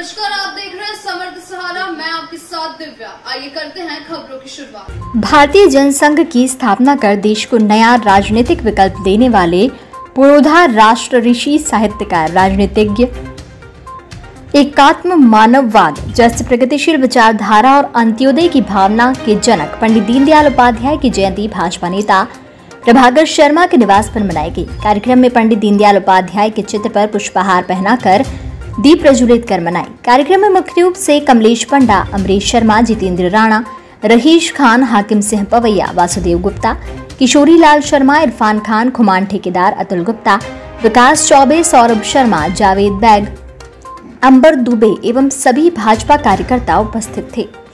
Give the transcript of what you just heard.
नमस्कार, आप देख रहे हैं समर्थ सहारा। मैं आपके साथ दिव्या। आइए करते हैं खबरों की शुरुआत। भारतीय जनसंघ की स्थापना कर देश को नया राजनीतिक विकल्प देने वाले पुरोधा राष्ट्र ऋषि, साहित्यकार, राजनीतिज्ञ, एकात्म मानववाद जैसे प्रगतिशील विचारधारा और अंत्योदय की भावना के जनक पंडित दीनदयाल उपाध्याय की जयंती भाजपा नेता प्रभाकर शर्मा के निवास पर मनाई गई। कार्यक्रम में पंडित दीनदयाल उपाध्याय के चित्र पर पुष्पहार पहनाकर दीप प्रज्वलित कर मनाई। कार्यक्रम में मुख्य रूप से कमलेश पंडा, अमरीश शर्मा, जितेंद्र राणा, रहीश खान, हाकिम सिंह पवैया, वासुदेव गुप्ता, किशोरी लाल शर्मा, इरफान खान, खुमान ठेकेदार, अतुल गुप्ता, विकास चौबे, सौरभ शर्मा, जावेद बैग, अंबर दुबे एवं सभी भाजपा कार्यकर्ता उपस्थित थे।